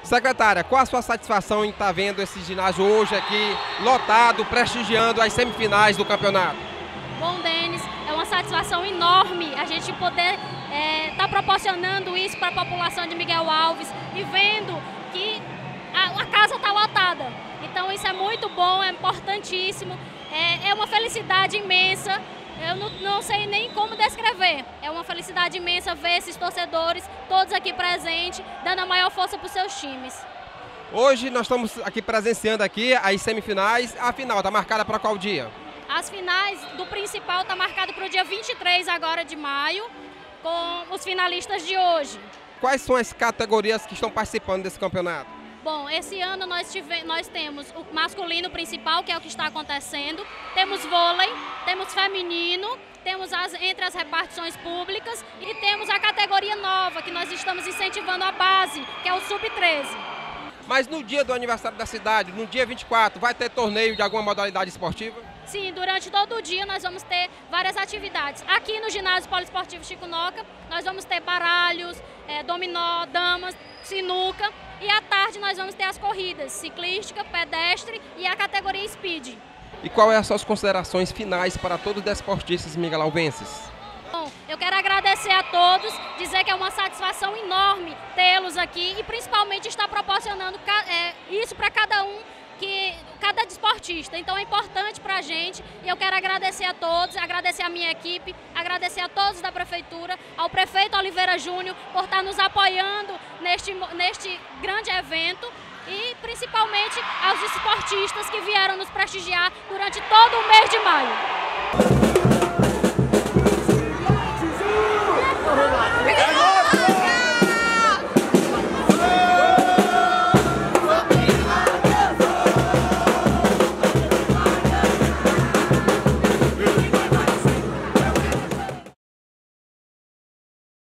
Secretária, qual a sua satisfação em estar vendo esse ginásio hoje aqui lotado, prestigiando as semifinais do campeonato? Bom, Denis, é uma satisfação enorme a gente poder estar proporcionando isso para a população de Miguel Alves e vendo que a casa está lotada. Então isso é muito bom, é importantíssimo, é uma felicidade imensa. Eu não sei nem como descrever. É uma felicidade imensa ver esses torcedores, todos aqui presentes, dando a maior força para os seus times. Hoje nós estamos aqui presenciando aqui as semifinais. A final está marcada para qual dia? As finais do principal está marcado para o dia 23 agora de maio, com os finalistas de hoje. Quais são as categorias que estão participando desse campeonato? Bom, esse ano nós temos o masculino principal, que é o que está acontecendo, temos vôlei, temos feminino, temos entre as repartições públicas e temos a categoria nova, que nós estamos incentivando a base, que é o sub-13. Mas no dia do aniversário da cidade, no dia 24, vai ter torneio de alguma modalidade esportiva? Sim, durante todo o dia nós vamos ter várias atividades. Aqui no ginásio poliesportivo Chico Noca, nós vamos ter baralhos, dominó, damas, sinuca. E à tarde nós vamos ter as corridas ciclística, pedestre e a categoria speed. E qual é as suas considerações finais para todos os desportistas miguelalvenses? Bom, eu quero agradecer a todos, dizer que é uma satisfação enorme tê-los aqui e principalmente estar proporcionando isso para cada desportista. Então é importante para a gente e eu quero agradecer a todos, agradecer a minha equipe, agradecer a todos da Prefeitura, ao prefeito Oliveira Júnior por estar nos apoiando neste grande evento e principalmente aos esportistas que vieram nos prestigiar durante todo o mês de maio.